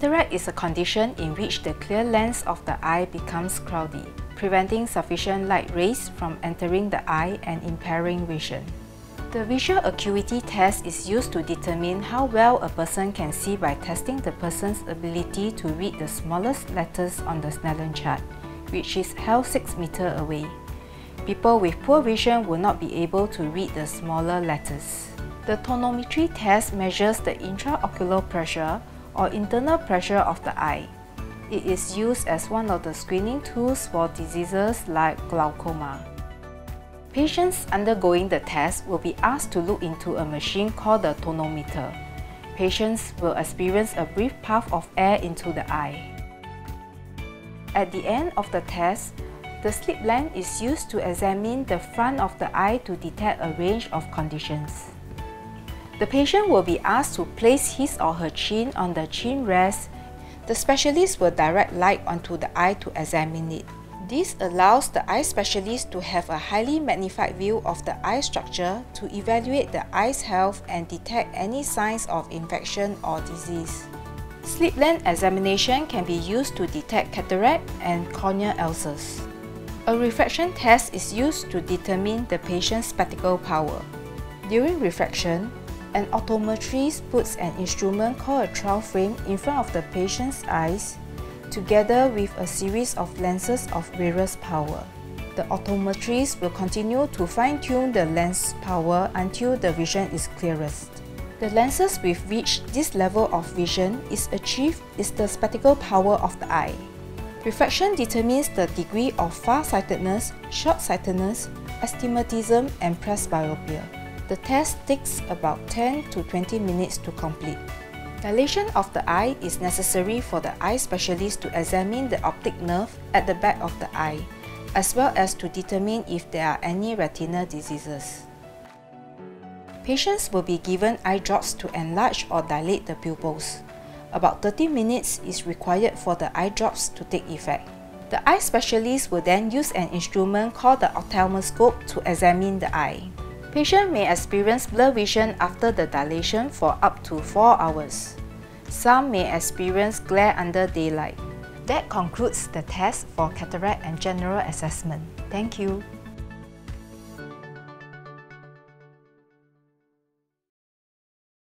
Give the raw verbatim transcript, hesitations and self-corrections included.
Cataract is a condition in which the clear lens of the eye becomes cloudy, preventing sufficient light rays from entering the eye and impairing vision. The visual acuity test is used to determine how well a person can see by testing the person's ability to read the smallest letters on the Snellen chart, which is held six meters away. People with poor vision will not be able to read the smaller letters. The tonometry test measures the intraocular pressure or internal pressure of the eye. It is used as one of the screening tools for diseases like glaucoma. Patients undergoing the test will be asked to look into a machine called the tonometer. Patients will experience a brief puff of air into the eye. At the end of the test, the slit lamp is used to examine the front of the eye to detect a range of conditions. The patient will be asked to place his or her chin on the chin rest. The specialist will direct light onto the eye to examine it. This allows the eye specialist to have a highly magnified view of the eye structure to evaluate the eye's health and detect any signs of infection or disease. Slit lamp examination can be used to detect cataract and corneal ulcers. A refraction test is used to determine the patient's spectacle power. During refraction, an optometrist puts an instrument called a trial frame in front of the patient's eyes, together with a series of lenses of various power. The optometrist will continue to fine-tune the lens power until the vision is clearest. The lenses with which this level of vision is achieved is the spectacle power of the eye. Refraction determines the degree of far-sightedness, short-sightedness, astigmatism, and presbyopia. The test takes about ten to twenty minutes to complete. Dilation of the eye is necessary for the eye specialist to examine the optic nerve at the back of the eye, as well as to determine if there are any retinal diseases. Patients will be given eye drops to enlarge or dilate the pupils. About thirty minutes is required for the eye drops to take effect. The eye specialist will then use an instrument called the ophthalmoscope to examine the eye. Patients may experience blurred vision after the dilation for up to four hours. Some may experience glare under daylight. That concludes the test for cataract and general assessment. Thank you.